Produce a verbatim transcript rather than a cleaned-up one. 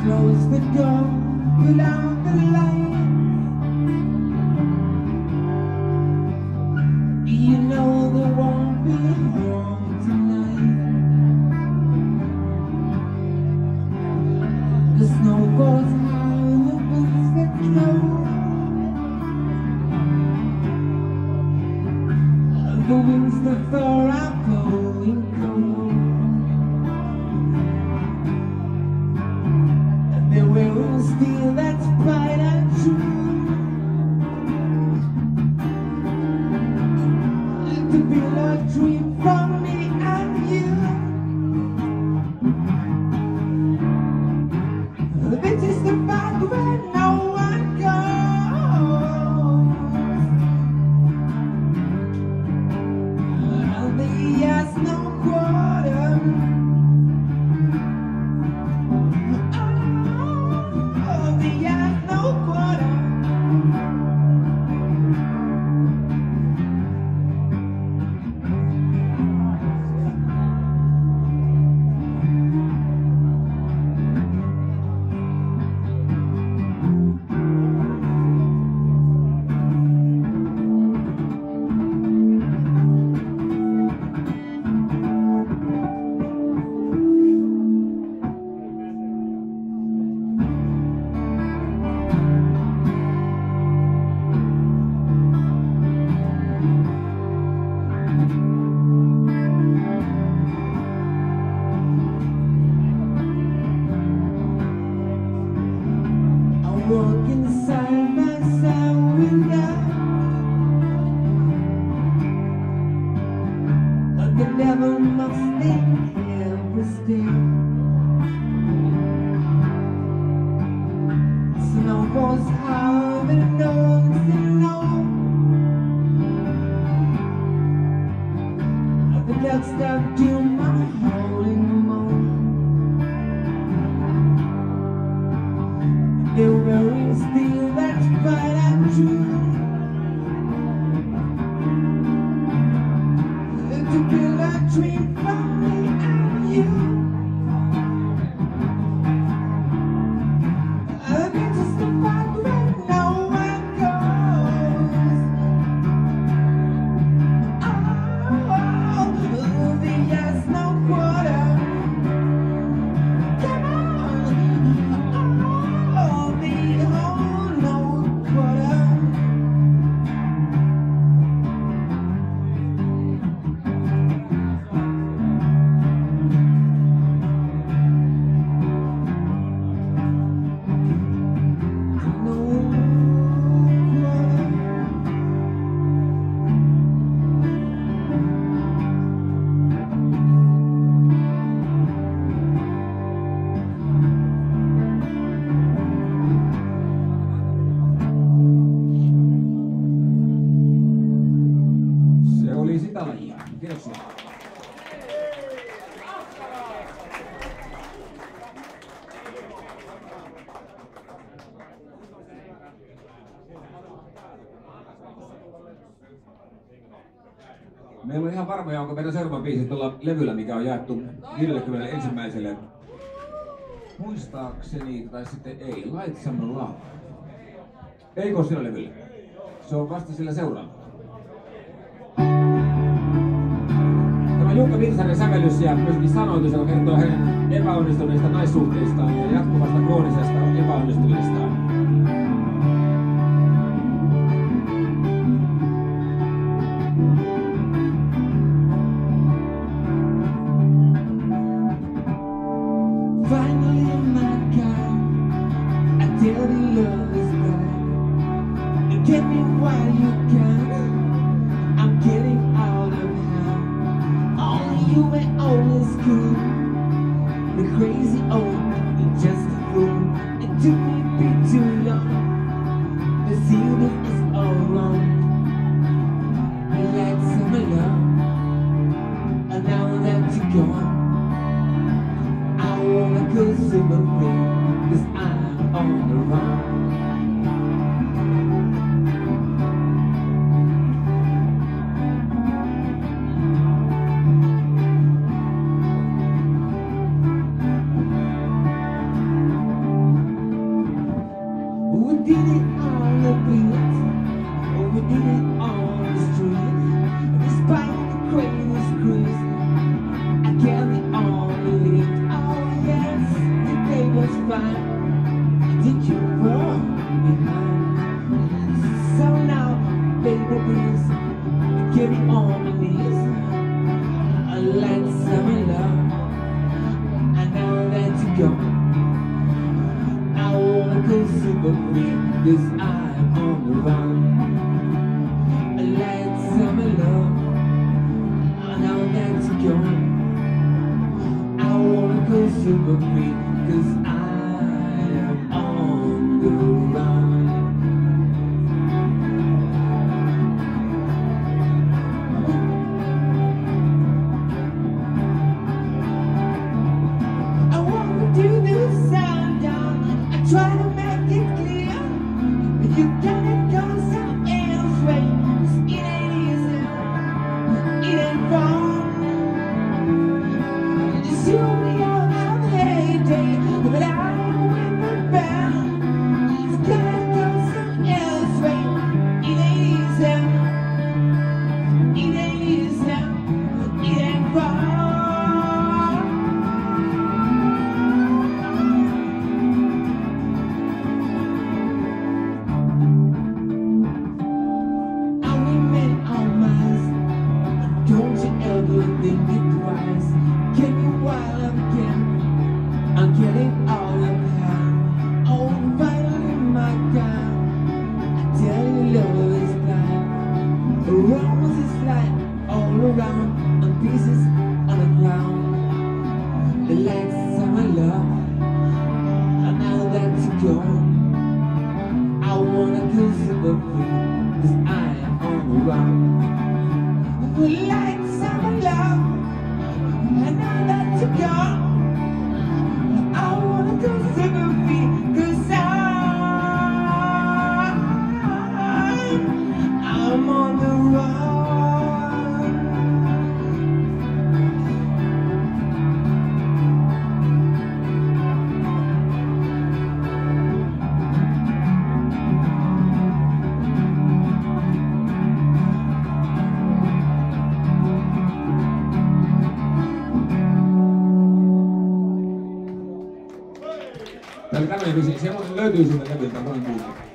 close the door, put out the light. You know there won't be home tonight. The snow goes high, the boots get low. The winds that thaw are blowing cold. And they're wearing steel that's bright and true. To build a dream for me and you. This is the path where no one goes. And the year's no quarter. Oh, the year's no quarter. Walk inside myself without. But the devil must think every step. Snow falls hard and no one's alone. The duck stuck to my holding moan. They're wearing steel that's bright and true. To build a dream for me and you. This is the path where no one goes. Oh, the year's no quarter. Come on. Oh, the whole no quarter. Se oli sitä lajia. Kiitoksia. Meillä on ihan varmoja, onko meidän seuraava biisi tuolla levyllä, mikä on jaettu viidellekymmenelleensimmäiselle. Muistaakseni, tai sitten ei, Light Some Love. Eikö ole sillä levyllä? Se on vasta sillä seuraavalla. Tämä Jukka Viitasaaren sävellys ja myöskin sanoitus, joka kertoo hänen epäonnistuneista naissuhteistaan ja jatkuvasta kroonisesta epäonnistumisestaan. Finally in my car, I tell the love is back. And get me while you can. I'm getting out of hand. Only you and only school. The crazy old and just a fool. It took me a bit too long. The feeling is all wrong. I like some love. And now that you're gone, I wanna go silver free, 'cause I'm on the run. did it on the beat, or we did it on the street. Despite the crazy cruise, I carry on the lead. Oh yes, the day was fine. Did you fall behind? So now, baby, please carry on my knees. Like summer love, I know that you go. I wanna go super free, cause I'm on the run. Like summer love, I know that you go. I wanna go super free, cause I am on the run. Try to make it clear, but you gotta go some else way. It ain't easy, it ain't fun. You see me out of heyday, but I'm with the band. You gotta go some else way. It ain't easy, it ain't easy, it ain't fun. Don't you ever think it twice. Get me while I'm again. I'm getting all of hand. Oh, finally my God. I tell you love is blind. The rose is flying all around, and pieces on the ground. The legs of my love, and now that you're gone, I wanna go super free, cause I am on the run. The lights of my love, and now that you're gone, I wanna go super free, cause I'm, I'm on the run. Tällä tämmöinen biisi, semmoinen löytyy sieltä levyltä, monen kuullut.